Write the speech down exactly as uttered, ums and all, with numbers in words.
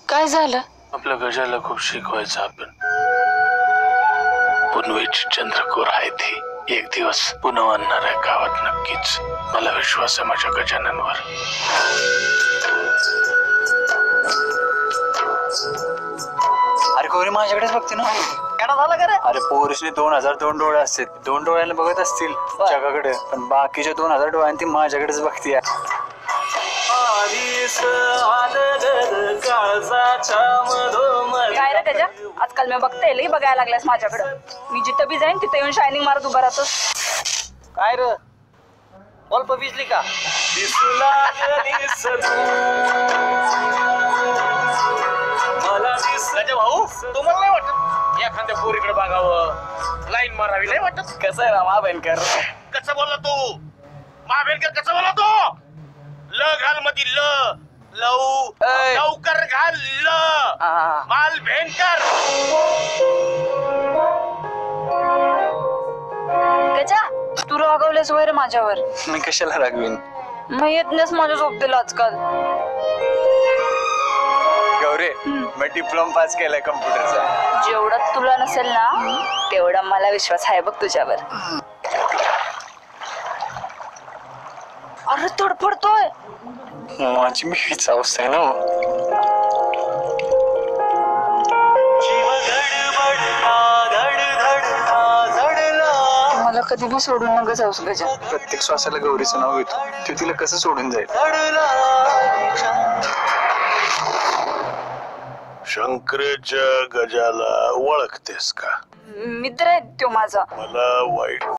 काय झालं? आपल्या गजाला खूप शिकवायचं आपण. पुनवेची चंद्रकोर आहे ती. एक दिवस पुन्हा आणणार आहे गावात नक्कीच. मला विश्वास आहे माझ्या गजाननवर. अरे गौरी माझ्याकडेच बघते ना. काय झालं का रे? अरे पोरीसने दोन हजार दोन डोळे असतात, दोन डोळ्याला बघत असतील जगाकडे, पण बाकीच्या दोन हजार डोळ्यांनी ती माझ्याकडेच बघते. काय रे त्याच्या आजकाल मी बघते लई बघायला लागल्यास माझ्याकडे. मी जिथं बी जाईन तिथे येऊन शायनिंग मारत उभा राहतोस. काय रे बल्ब विजली का? भाऊ तुम्हाला नाही वाटत एखाद्या पोरीकडे बघावं, लाईन मारावी नाही वाटत? कसं आहे ना महाबेनकर, कसं बोलला तू? महाबेनकर कसं बोलला तू? ल घाल मधी ल लव लवकर घाल ल माल भेनकर. गजा तू रागवलेस वैर माझ्यावर. मी कशाला रागवीन? मग येत नाहीस माझ्या झोपतेला आजकाल. गौरी मी डिप्लोमा पास केलाय कम्प्युटरचा. जेवढा तुला नसेल ना तेवढा मला विश्वास आहे बघ तुझ्यावर. अरे तडफडतोय. माझी मी हीच अवस्था आहे ना. मला कधी बी सोडून नका जाऊस गजा. प्रत्येक श्वासाला गौरीचं नाव येतो, ते तिला कसं सोडून जाईल? शंकरेच्या गजाला ओळखतेस का? मित्र आहे तो माझा. मला वाईट